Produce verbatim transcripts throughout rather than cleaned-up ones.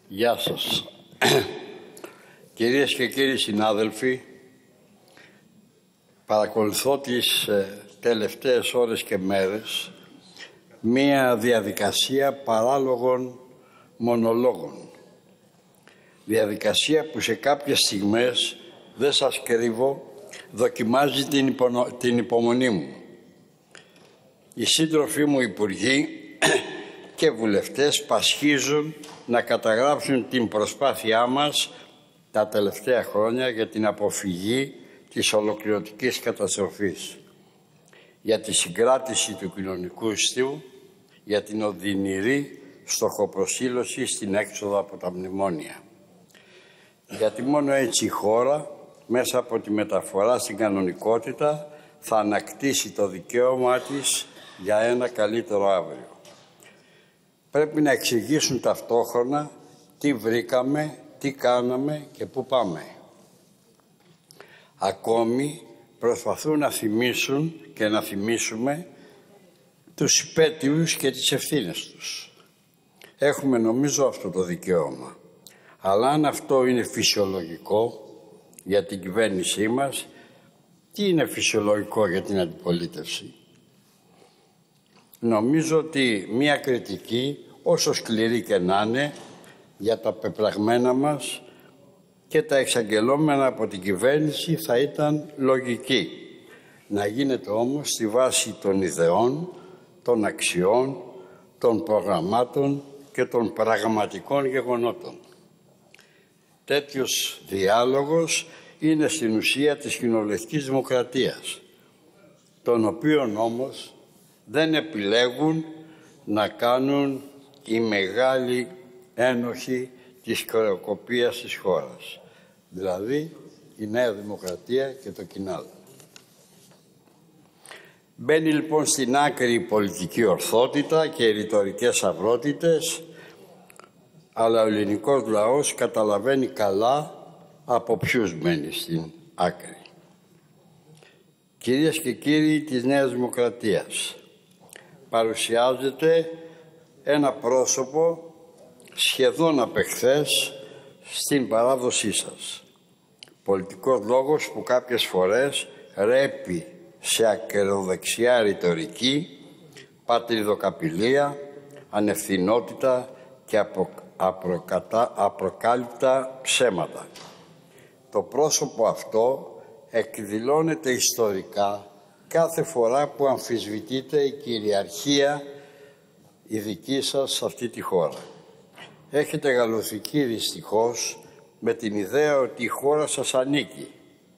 Γεια σας. Κυρίες και κύριοι συνάδελφοι, παρακολουθώ τις τελευταίες ώρες και μέρες μία διαδικασία παράλογων μονολόγων. Διαδικασία που σε κάποιες στιγμές, δεν σας κρύβω, δοκιμάζει την, υπονο... την υπομονή μου. Οι σύντροφοί μου υπουργοί και βουλευτές πασχίζουν να καταγράψουν την προσπάθειά μας τα τελευταία χρόνια για την αποφυγή της ολοκληρωτικής καταστροφής, για τη συγκράτηση του κοινωνικού ιστού, για την οδυνηρή στοχοπροσήλωση στην έξοδο από τα μνημόνια. Γιατί μόνο έτσι η χώρα, μέσα από τη μεταφορά στην κανονικότητα, θα ανακτήσει το δικαίωμά της για ένα καλύτερο αύριο. Πρέπει να εξηγήσουν ταυτόχρονα τι βρήκαμε, τι κάναμε και πού πάμε. Ακόμη προσπαθούν να θυμίσουν και να θυμίσουμε τους υπέτειους και τις ευθύνες τους. Έχουμε νομίζω αυτό το δικαίωμα. Αλλά αν αυτό είναι φυσιολογικό για την κυβέρνησή μας, τι είναι φυσιολογικό για την αντιπολίτευση? Νομίζω ότι μία κριτική, όσο σκληρή και να είναι, για τα πεπραγμένα μας και τα εξαγγελόμενα από την κυβέρνηση θα ήταν λογική. Να γίνεται όμως στη βάση των ιδεών, των αξιών, των προγραμμάτων και των πραγματικών γεγονότων. Τέτοιος διάλογος είναι στην ουσία της κοινοβουλευτικής δημοκρατίας, τον οποίον όμως δεν επιλέγουν να κάνουν οι μεγάλοι ένοχοι της χρεοκοπίας της χώρας, δηλαδή η Νέα Δημοκρατία και το Κινάλ. Μπαίνει λοιπόν στην άκρη η πολιτική ορθότητα και οι ρητορικές αυρότητες, αλλά ο ελληνικός λαός καταλαβαίνει καλά από ποιους μπαίνει στην άκρη. Κυρίες και κύριοι της Νέας Δημοκρατίας, παρουσιάζεται ένα πρόσωπο σχεδόν απ' εχθές στην παράδοσή σας. Πολιτικός λόγος που κάποιες φορές ρέπει σε ακεροδεξιά ρητορική, πατριδοκαπηλεία, ανευθυνότητα και απο, απροκατα, απροκάλυπτα ψέματα. Το πρόσωπο αυτό εκδηλώνεται ιστορικά κάθε φορά που αμφισβητείται η κυριαρχία η δική σας σε αυτή τη χώρα. Έχετε γαλοθική δυστυχώς με την ιδέα ότι η χώρα σας ανήκει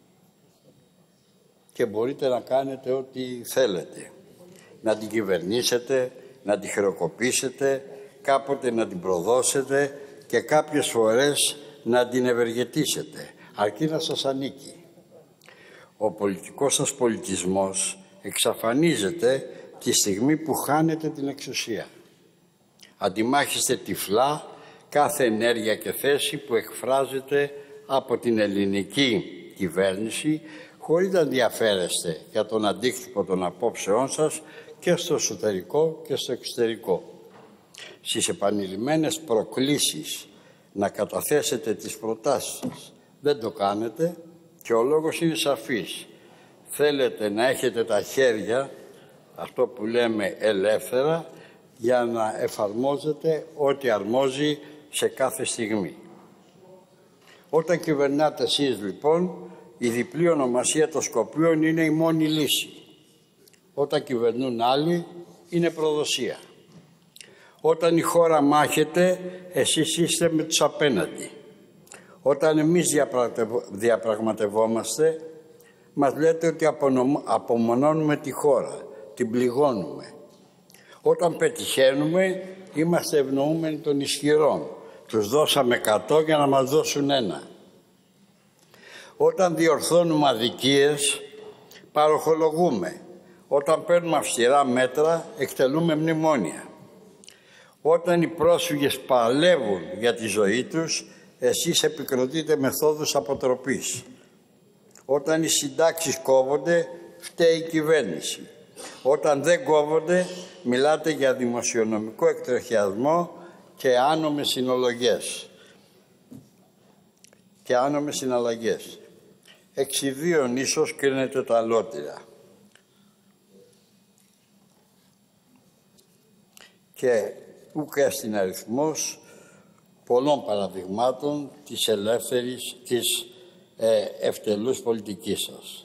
και μπορείτε να κάνετε ό,τι θέλετε. Να την κυβερνήσετε, να την χρεοκοπήσετε, κάποτε να την προδώσετε και κάποιες φορές να την ευεργετήσετε, αρκεί να σας ανήκει. Ο πολιτικός σας πολιτισμός εξαφανίζεται τη στιγμή που χάνετε την εξουσία. Αντιμάχεστε τυφλά κάθε ενέργεια και θέση που εκφράζεται από την ελληνική κυβέρνηση, χωρίς να ενδιαφέρεστε για τον αντίκτυπο των απόψεών σας και στο εσωτερικό και στο εξωτερικό. Στις επανειλημμένες προκλήσεις να καταθέσετε τις προτάσεις σας, δεν το κάνετε και ο λόγος είναι σαφής. Θέλετε να έχετε τα χέρια, αυτό που λέμε ελεύθερα, για να εφαρμόζετε ό,τι αρμόζει σε κάθε στιγμή. Όταν κυβερνάτε εσείς λοιπόν, η διπλή ονομασία των Σκοπίων είναι η μόνη λύση. Όταν κυβερνούν άλλοι, είναι προδοσία. Όταν η χώρα μάχεται, εσείς είστε με τους απέναντι. Όταν εμείς διαπραγματευόμαστε, μας λέτε ότι απομονώνουμε τη χώρα, την πληγώνουμε. Όταν πετυχαίνουμε, είμαστε ευνοούμενοι των ισχυρών. Τους δώσαμε εκατό για να μας δώσουν ένα. Όταν διορθώνουμε αδικίες, παροχολογούμε. Όταν παίρνουμε αυστηρά μέτρα, εκτελούμε μνημόνια. Όταν οι πρόσφυγες παλεύουν για τη ζωή τους, εσείς επικροτείτε μεθόδους αποτροπής. Όταν οι συντάξεις κόβονται, φταίει η κυβέρνηση. Όταν δεν κόβονται, μιλάτε για δημοσιονομικό εκτροχιασμό και άνομες συνολογές. και άνομες συναλλαγές. Εξιδίων ίσως κρίνεται τα αλότυρα. Και ούκ έστειν αριθμός πολλών παραδειγμάτων της ελεύθερης, της ε, ευτελούς πολιτικής σας.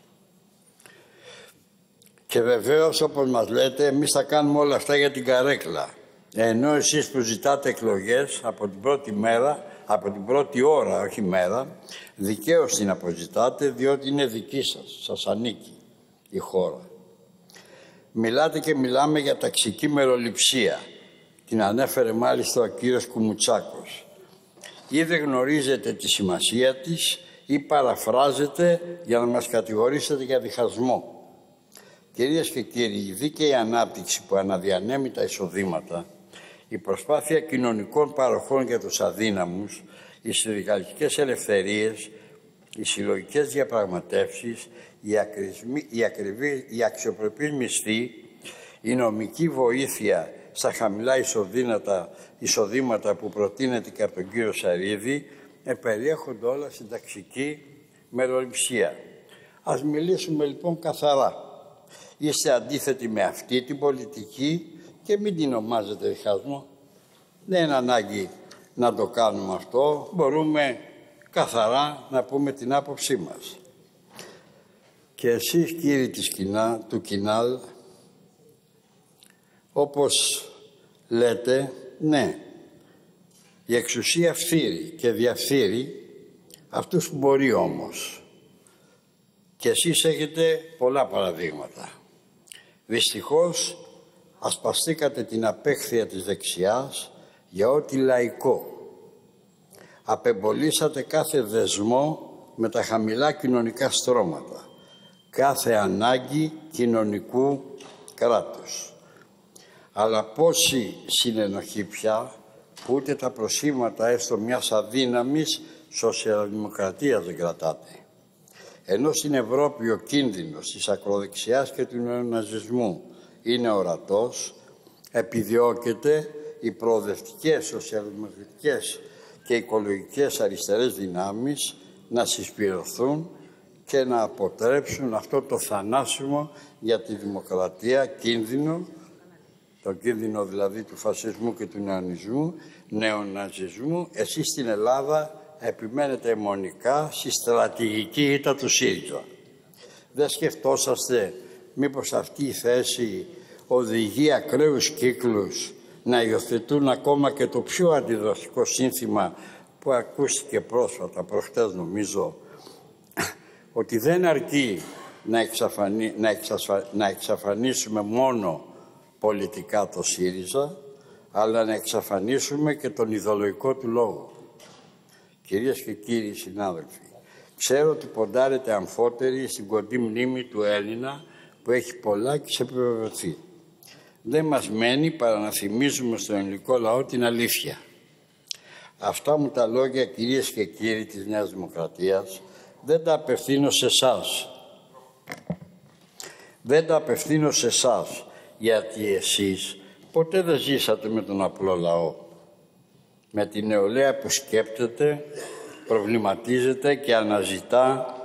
Και βεβαίως, όπως μας λέτε, εμείς θα κάνουμε όλα αυτά για την καρέκλα. Ενώ εσείς που ζητάτε εκλογές από την πρώτη μέρα, από την πρώτη ώρα, όχι μέρα, δικαίως την αποζητάτε, διότι είναι δική σας, σας ανήκει η χώρα. Μιλάτε και μιλάμε για ταξική μεροληψία. Την ανέφερε μάλιστα ο κύριος Κουμουτσάκος. Ή δεν γνωρίζετε τη σημασία της ή παραφράζετε για να μας κατηγορήσετε για διχασμό. Κυρίες και κύριοι, η δίκαιη ανάπτυξη που αναδιανέμει τα εισοδήματα, η προσπάθεια κοινωνικών παροχών για τους αδύναμους, οι συνδικαλιστικές ελευθερίες, οι συλλογικές διαπραγματεύσεις, οι, ακρισμοί, οι, ακριβή, οι αξιοπρεπείς μισθοί, η νομική βοήθεια στα χαμηλά εισοδήματα, εισοδήματα που προτείνεται και από τον κύριο Σαρίδη, επεριέχονται όλα στην ταξική μεροληψία. Ας μιλήσουμε λοιπόν καθαρά. Είστε αντίθετοι με αυτή την πολιτική και μην την ονομάζετε διχασμό. Δεν είναι ανάγκη να το κάνουμε αυτό. Μπορούμε καθαρά να πούμε την άποψή μας. Και εσείς, κύριοι της κοινά, του Κινάλ, όπως λέτε, ναι, η εξουσία φθείρει και διαφθείρει αυτούς που μπορεί όμως. Και εσείς έχετε πολλά παραδείγματα. Δυστυχώς, ασπαστήκατε την απέχθεια της δεξιάς για ό,τι λαϊκό. Απεμπολίσατε κάθε δεσμό με τα χαμηλά κοινωνικά στρώματα, κάθε ανάγκη κοινωνικού κράτους. Αλλά πόση συνενοχή πια, που ούτε τα προσήματα έστω μιας αδύναμης σοσιαλδημοκρατίας δεν κρατάτε. Ενώ στην Ευρώπη ο κίνδυνος της ακροδεξιάς και του νεοναζισμού είναι ορατός, επιδιώκεται οι προοδευτικές, σοσιαλδημοκρατικές και οικολογικές αριστερές δυνάμεις να συσπηρωθούν και να αποτρέψουν αυτό το θανάσιμο για τη δημοκρατία κίνδυνο, το κίνδυνο δηλαδή του φασισμού και του νεοναζισμού, νεοναζισμού. Εσείς στην Ελλάδα επιμένετε αιμονικά στη στρατηγική ήττα του ΣΥΡΙΖΑ. Δεν σκεφτόσαστε μήπως αυτή η θέση οδηγεί ακραίους κύκλους να υιοθετούν ακόμα και το πιο αντιδραστικό σύνθημα που ακούστηκε πρόσφατα, προχτές νομίζω, ότι δεν αρκεί να, εξαφανί... να, εξασφα... να εξαφανίσουμε μόνο πολιτικά το ΣΥΡΙΖΑ, αλλά να εξαφανίσουμε και τον ιδεολογικό του λόγο. Κυρίες και κύριοι συνάδελφοι, ξέρω ότι ποντάρετε αμφότεροι στην κοντή μνήμη του Έλληνα που έχει πολλά και σε επιβεβαιωθεί. Δεν μας μένει παρά να θυμίζουμε στον ελληνικό λαό την αλήθεια. Αυτά μου τα λόγια, κυρίες και κύριοι της Νέας Δημοκρατίας, δεν τα απευθύνω σε εσάς. Δεν τα απευθύνω σε εσάς, γιατί εσείς ποτέ δεν ζήσατε με τον απλό λαό. Με την νεολαία που σκέπτεται, προβληματίζεται και αναζητά,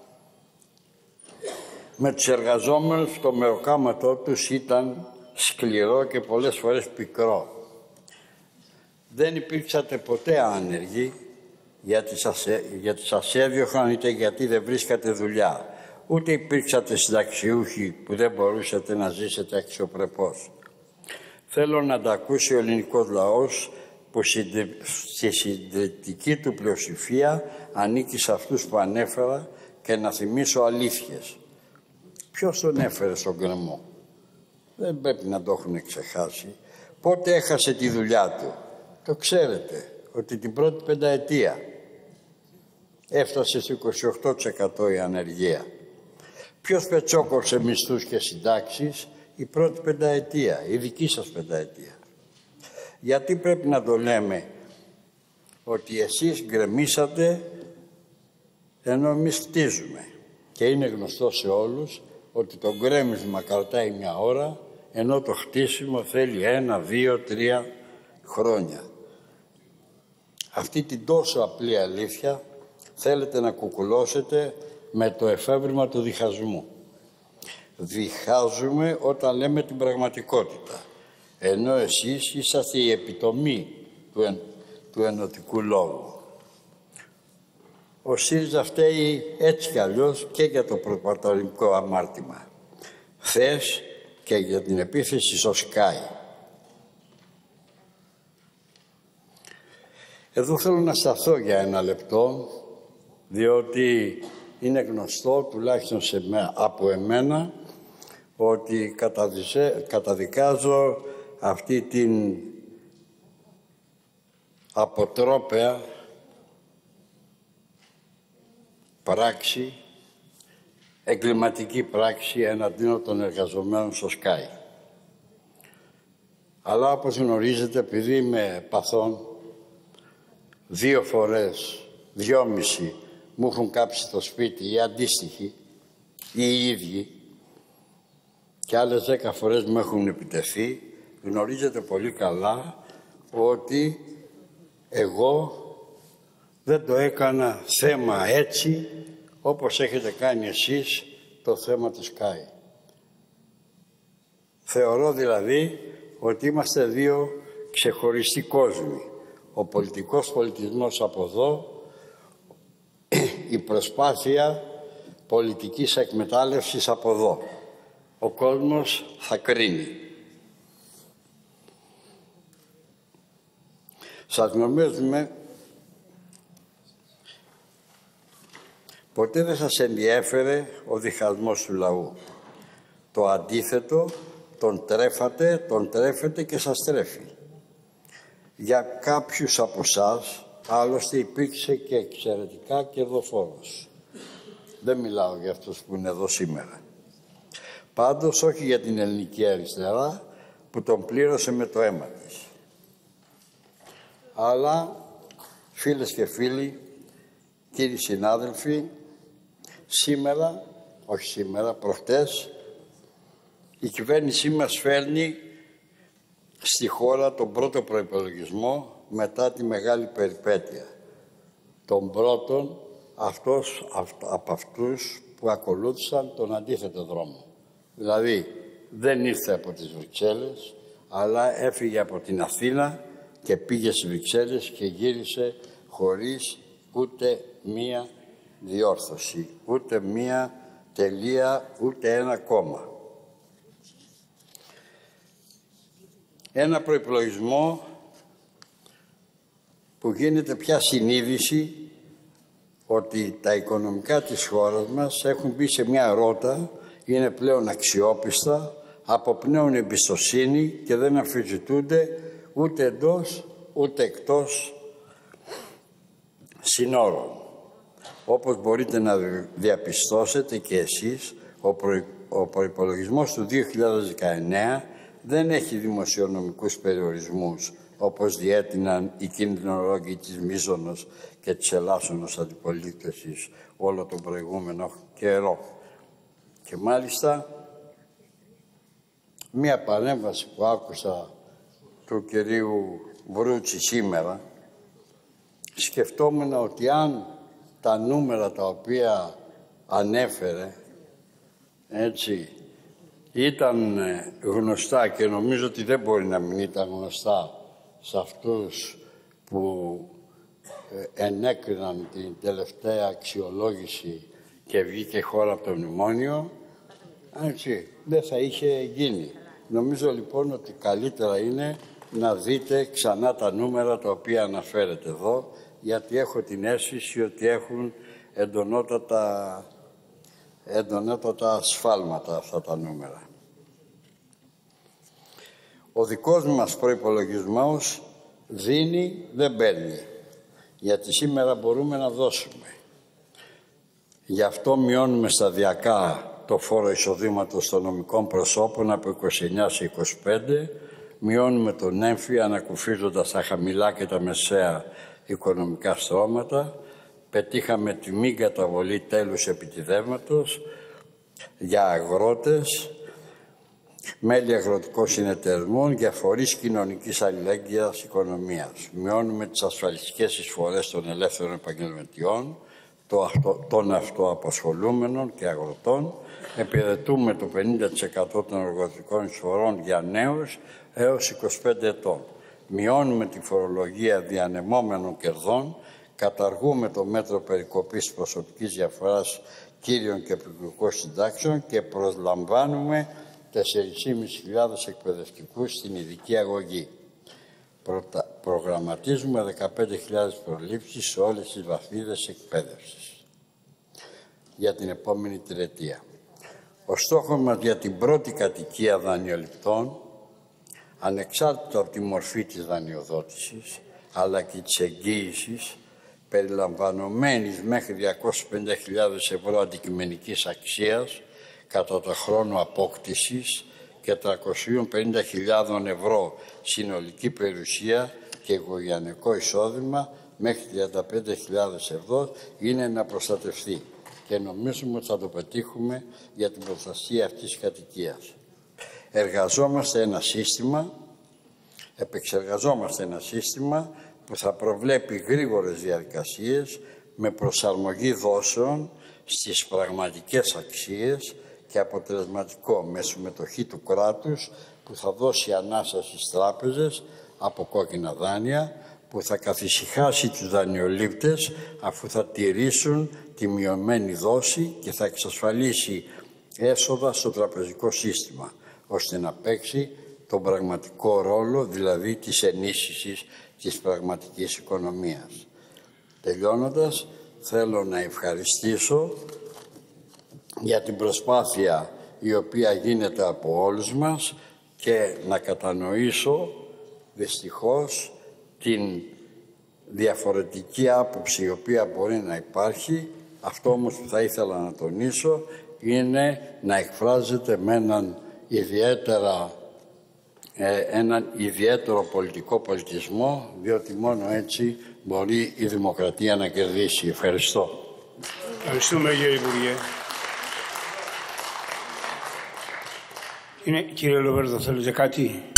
με τους εργαζόμενους το μεροκάματό τους ήταν σκληρό και πολλές φορές πικρό. Δεν υπήρξατε ποτέ άνεργοι γιατί σας, γιατί σας έδιωχαν είτε γιατί δεν βρίσκατε δουλειά. Ούτε υπήρξατε συνταξιούχοι που δεν μπορούσατε να ζήσετε αξιοπρεπώς. Θέλω να τα ακούσει ο ελληνικός λαός που στη συντριπτική του πλειοψηφία ανήκει σε αυτούς που ανέφερα και να θυμίσω αλήθειες. Ποιος τον έφερε στον γκρεμό? Δεν πρέπει να το έχουν ξεχάσει. Πότε έχασε τη δουλειά του? Το ξέρετε, ότι την πρώτη πενταετία έφτασε στο είκοσι οκτώ τοις εκατό η ανεργία. Ποιος πετσόκοψε μισθούς και συντάξεις? Η πρώτη πενταετία, η δική σας πενταετία. Γιατί πρέπει να το λέμε ότι εσείς γκρεμίσατε ενώ εμείς χτίζουμε? Και είναι γνωστό σε όλους ότι το γκρέμισμα κρατάει μια ώρα, ενώ το χτίσιμο θέλει ένα, δύο, τρία χρόνια. Αυτή την τόσο απλή αλήθεια θέλετε να κουκουλώσετε με το εφεύρημα του διχασμού. Διχάζουμε όταν λέμε την πραγματικότητα, ενώ εσείς είσαστε η επιτομή του, εν, του ενωτικού λόγου. Ο ΣΥΡΙΖΑ φταίει έτσι κι αλλιώς και για το προπατορικό αμάρτημα. Χθες και για την επίθεση στο Σκάι. Εδώ θέλω να σταθώ για ένα λεπτό, διότι είναι γνωστό, τουλάχιστον σε με, από εμένα, ότι καταδικάζω αυτή την αποτρόπαια πράξη, εγκληματική πράξη εναντίον των εργαζομένων στο Σκάι. Αλλά όπως γνωρίζετε, επειδή είμαι παθών, δύο φορές, δυόμιση, μου έχουν κάψει το σπίτι οι αντίστοιχοι, ή οι ίδιοι, και άλλες δέκα φορές μου έχουν επιτεθεί, γνωρίζετε πολύ καλά ότι εγώ δεν το έκανα θέμα έτσι, όπως έχετε κάνει εσείς το θέμα του Σκάι. Θεωρώ δηλαδή ότι είμαστε δύο ξεχωριστοί κόσμοι. Ο πολιτικός πολιτισμός από εδώ, η προσπάθεια πολιτικής εκμετάλλευσης από εδώ. Ο κόσμος θα κρίνει. Σας νομίζουμε, ποτέ δεν σας ενδιέφερε ο διχασμός του λαού. Το αντίθετο, τον τρέφατε, τον τρέφετε και σας τρέφει. Για κάποιους από εσάς, άλλωστε υπήρξε και εξαιρετικά κερδοφόρος. Δεν μιλάω για αυτούς που είναι εδώ σήμερα. Πάντως όχι για την ελληνική αριστερά που τον πλήρωσε με το αίμα της. Αλλά, φίλες και φίλοι, κύριοι συνάδελφοι, σήμερα, όχι σήμερα, προχτές, η κυβέρνησή μας φέρνει στη χώρα τον πρώτο προϋπολογισμό μετά τη μεγάλη περιπέτεια. Τον πρώτον αυτός, αυτ, από αυτούς που ακολούθησαν τον αντίθετο δρόμο. Δηλαδή δεν ήρθε από τις Βρυξέλλες, αλλά έφυγε από την Αθήνα και πήγε στις Βρυξέλλες και γύρισε χωρίς ούτε μία διόρθωση, ούτε μία τελεία, ούτε ένα κόμμα. Ένα προϋπολογισμό που γίνεται πια συνείδηση ότι τα οικονομικά της χώρας μας έχουν μπει σε μια ρότα, είναι πλέον αξιόπιστα, αποπνέουν εμπιστοσύνη και δεν αμφισβητούνται ούτε εντός ούτε εκτός συνόρων. Όπως μπορείτε να διαπιστώσετε και εσείς, ο, προ... ο προϋπολογισμός του δύο χιλιάδες δεκαεννέα δεν έχει δημοσιονομικούς περιορισμούς, όπως διέτειναν οι κινδυνολόγοι της μίζωνος και της ελάσσονος αντιπολίτευσης όλο τον προηγούμενο καιρό. Και μάλιστα, μία παρέμβαση που άκουσα του κυρίου Βρούτση σήμερα, σκεφτόμουν ότι αν τα νούμερα τα οποία ανέφερε, έτσι, ήταν γνωστά και νομίζω ότι δεν μπορεί να μην ήταν γνωστά σε αυτούς που ενέκριναν την τελευταία αξιολόγηση και βγήκε χώρα από το μνημόνιο, έτσι, δεν θα είχε γίνει. Νομίζω λοιπόν ότι καλύτερα είναι να δείτε ξανά τα νούμερα τα οποία αναφέρετε εδώ, γιατί έχω την αίσθηση ότι έχουν εντονότατα, εντονότατα ασφάλματα αυτά τα νούμερα. Ο δικός μας προϋπολογισμός δίνει, δεν παίρνει, γιατί σήμερα μπορούμε να δώσουμε. Γι' αυτό μειώνουμε σταδιακά το φόρο εισοδήματος των νομικών προσώπων από είκοσι εννέα σε είκοσι πέντε, μειώνουμε τον έμφυ ανακουφίζοντας τα χαμηλά και τα μεσαία οικονομικά στρώματα, πετύχαμε τη μη καταβολή τέλους επιτιδεύματος για αγρότες, μέλη αγροτικών συνεταιρισμών για φορείς κοινωνικής αλληλέγγυας οικονομίας. Μειώνουμε τις ασφαλιστικές εισφορές των ελεύθερων επαγγελματιών, των αυτοαπασχολούμενων και αγροτών. Επιδετούμε το πενήντα τοις εκατό των εργοδοτικών εισφορών για νέους έως είκοσι πέντε ετών. Μειώνουμε τη φορολογία διανεμόμενων κερδών, καταργούμε το μέτρο περικοπής προσωπικής διαφοράς κύριων και επικουρικών συντάξεων και προσλαμβάνουμε τέσσερις χιλιάδες πεντακόσιους εκπαιδευτικούς στην ειδική αγωγή. Προτα... Προγραμματίζουμε δεκαπέντε χιλιάδες προλήψεις σε όλες τις βαθμίδες εκπαίδευσης για την επόμενη τριετία. Ο στόχος μας για την πρώτη κατοικία δανειοληπτών, ανεξάρτητα από τη μορφή της δανειοδότησης, αλλά και της εγγύησης, περιλαμβανομένης μέχρι διακόσιες πενήντα χιλιάδες ευρώ αντικειμενικής αξίας κατά το χρόνο απόκτησης και τριακόσιες πενήντα χιλιάδες ευρώ συνολική περιουσία και οικογενειακό εισόδημα μέχρι τριάντα πέντε χιλιάδες ευρώ, είναι να προστατευτεί και νομίζουμε ότι θα το πετύχουμε για την προστασία αυτής της κατοικίας. Εργαζόμαστε ένα σύστημα, επεξεργαζόμαστε ένα σύστημα που θα προβλέπει γρήγορες διαδικασίες με προσαρμογή δόσεων στις πραγματικές αξίες και αποτελεσματικό με συμμετοχή του κράτους που θα δώσει ανάσα στις τράπεζες από κόκκινα δάνεια, που θα καθησυχάσει τους δανειολήπτες αφού θα τηρήσουν τη μειωμένη δόση και θα εξασφαλίσει έσοδα στο τραπεζικό σύστημα, ώστε να παίξει τον πραγματικό ρόλο, δηλαδή της ενίσχυσης της πραγματικής οικονομίας. Τελειώνοντας, θέλω να ευχαριστήσω για την προσπάθεια η οποία γίνεται από όλους μας και να κατανοήσω δυστυχώς την διαφορετική άποψη η οποία μπορεί να υπάρχει. Αυτό όμως που θα ήθελα να τονίσω είναι να εκφράζεται με έναν ιδιαίτερα, ε, έναν ιδιαίτερο πολιτικό πολιτισμό, διότι μόνο έτσι μπορεί η δημοκρατία να κερδίσει. Ευχαριστώ. Ευχαριστούμε, κύριε Υπουργέ. Είναι, κύριε Λοβέρδο, θέλετε κάτι?